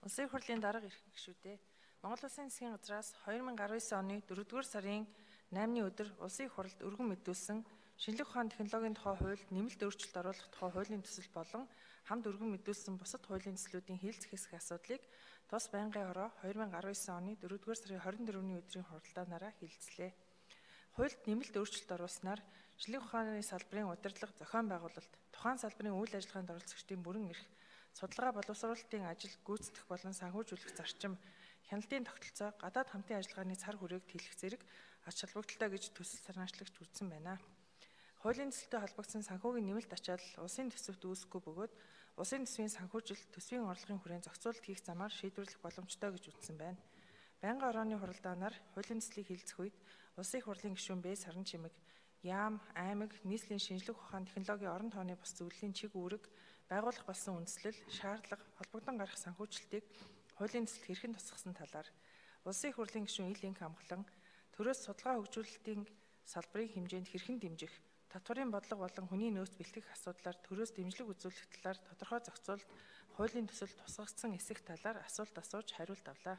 Улсын хурлын дарга эрх гишүүдээ Монгол Улсын засгийн газраас 2019 оны 4-р сарын 8-ны өдөр улсын хурлд өргөн мэдүүлсэн шинжлэх ухааны технологийн тухай хуульд нэмэлт өөрчлөлт оруулах тухай хуулийн төсөл болон хамт өргөн мэдүүлсэн бусад хуулийн төслүүдийн хэлэлцэх хэсэг асуудлыг тус байнгын хороо 2019 оны 4-р сарын 24-ний өдрийн хуралдаанаараа хэлэлцлээ. Хуульд нэмэлт өөрчлөлт оруулснаар шинжлэх ухааны салбарын удирдлага зохион байгуулалт, тухайн салбарын үйл ажиллагаанд оролцогчдын бүрэн эрх, судалгаа боловсруулалтын ажил гүйцэтгэх болон санхүүжүүлэх зарчим, хяналтын тогтолцоо, гадаад хамтын ажиллагааны цар хүрээг тэлэх зэрэг ач холбогдолтой гэж төсөл санаачлагч үзсэн байна. Хуулийн төсөлтэй холбогдсон санхүүгийн нэмэлт ачаал улсын төсөвт үүсэхгүй бөгөөд улсын төсвийн санхүүжилт, төсвийн орлогын хүрээнд зохицуулалт хийх замаар шийдвэрлэх боломжтой гэж үзсэн байна. Байнгын орооны хуралдаанаар хуулийн төслийг хэлэлцэх үед улсын хурлын гишүүн Б. Саран Чимэг, Яам, аймаг, нийслэлийн шинжлэх ухааны технологийн орон тооны бус зөвлөлийн чиг үүрэг, байгуулах болсон үндслэл, шаардлага, холбогдсон гарах санхүүжилтийг хуулийн төсөлд хэрхэн тусгасан талаар улсын хурлын гишүүн Ил Инх амглан төрөөс судалгаа хөгжүүлэлтийн салбарын хэмжээнд хэрхэн дэмжих, татварын бодлого болон хүний нөөц бэлтгэх асуудлаар төрөөс дэмжлэг үзүүлэх талаар тодорхой зохицуулалт хуулийн төсөлд тусгагдсан эсэх талаар асуулт асууж хариулт авлаа.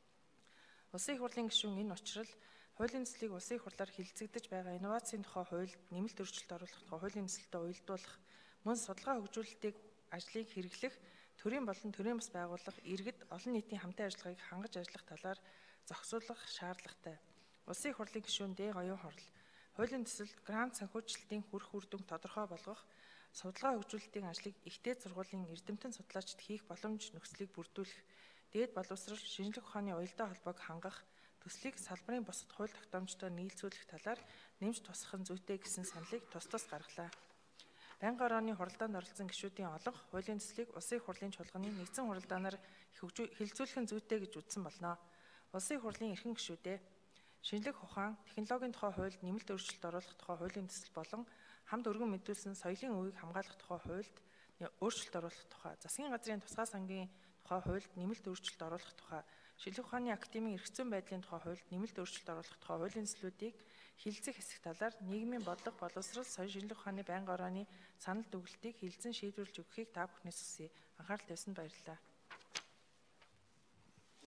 Улсын хурлын гишүүн энэ учрал хуулийн төслийг улсын хурлаар хэлэлцэгдэж байгаа инновацийн тухай хуульд нэмэлт өөрчлөлт оруулах тухай хуулийн төсөлтөд уялдуулах, мөн судалгаа хөгжүүлэлтийг ажлыг хэрэглэх, төрийн болон төрийн бус байгууллага, иргэд, олон нийтийн хамтын ажиллагааг хангаж ажиллах талаар зохицуулах шаардлагатай. Улсын хурлын гишүүн Д. Гоён Хорл хуулийн төсөлд грант санхүүжилтийн хүрэх үр дүнг тодорхой болгох, судалгаа хөгжүүлэлтийн ажлыг ихтэй сургуулийн эрдэмтэн судлаачид хийх боломж нөхцөлийг бүрдүүлэх, дээд боловсрол, шинжлэх ухааны уялдаа холбоог хангах, төслийг салбарын бусад хууль тогтоомжтой нийлцүүлэх талаар нэмж тусгах нь зүйтэй гэсэн саналыг тус гаргалаа. Байнгын орооны хуралдаанд оролцсон гишүүдийн олонх хуулийн төслийг улсын хурлын чуулганы нэгдсэн хуралдаанаар хэлэлцүүлэх нь зүйтэй гэж үзсэн болно. Улсын хурлын эрхэм гишүүдээ шинжлэх ухаан, технологийн тухай хуульд нэмэлт өөрчлөлт оруулах тухай хуулийн төсөл болон хамт өргөн мэдүүлсэн соёлын өвийг хамгаалах тухай хуульд өөрчлөлт оруулах тухай, засгийн газрын тусгай сангийн тухай хуульд нэмэлт өөрчлөлт оруулах тухай, шинжлэх ухааны академийн эрх зүйн байдлын тухай хуульд нэмэлт өөрчлөлт оруулах тухай хуулийн төслүүдийг хэлэлцэх хэсэг талаар нийгмийн бодлого, боловсрол, соёл, шинжлэх ухааны байнгын орооны санал дүгнэлтийг хэлэлцэн шийдвэрлэж өгөхийг та бүхнээс хүсье. Анхаарал тавьсанд баярлалаа.